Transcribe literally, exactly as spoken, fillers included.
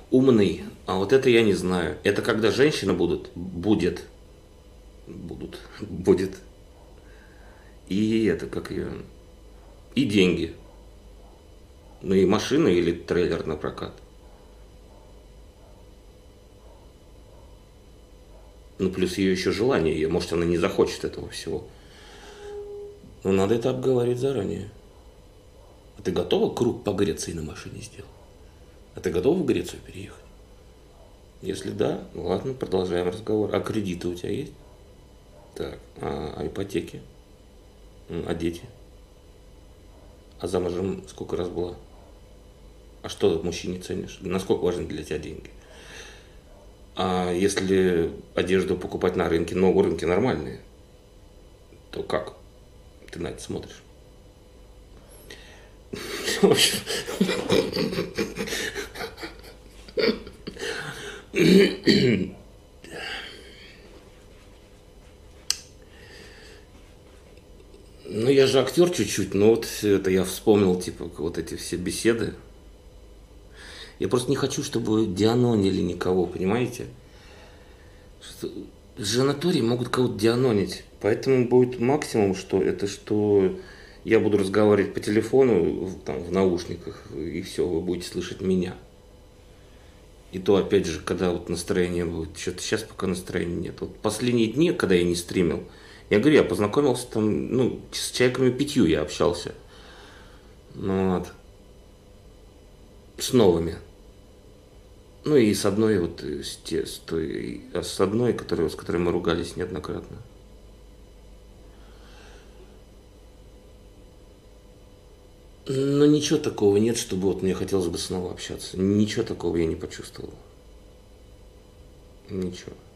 Умный. А вот это я не знаю. Это когда женщина будут, будет, будут, будет. И это как ее. И деньги. Ну и машина или трейлер на прокат. Ну плюс ее еще желание ее. Может она не захочет этого всего. Но надо это обговорить заранее. А ты готова круг по Греции на машине сделать? А ты готова в Грецию переехать? Если да, ну ладно, продолжаем разговор. А кредиты у тебя есть? Так, а, а ипотеки? А дети? А замужем сколько раз была? А что в мужчине ценишь? Насколько важны для тебя деньги? А если одежду покупать на рынке, но рынки нормальные, то как ты на это смотришь? В общем, ну я же актер чуть-чуть, но вот это я вспомнил, типа, вот эти все беседы. Я просто не хочу, чтобы дианонили никого, понимаете? Что жанатории могут кого-то дианонить. Поэтому будет максимум, что это что я буду разговаривать по телефону в, там, в наушниках, и все, вы будете слышать меня. И то, опять же, когда вот настроение будет. Что-то сейчас пока настроения нет. Вот последние дни, когда я не стримил, я говорю, я познакомился там, ну, с человеками пятью я общался. Ну, вот. С новыми. Ну и с одной вот, с, те, с, той, а с одной, которой, с которой мы ругались неоднократно. Но ничего такого нет, чтобы вот мне хотелось бы снова общаться. Ничего такого я не почувствовал. Ничего.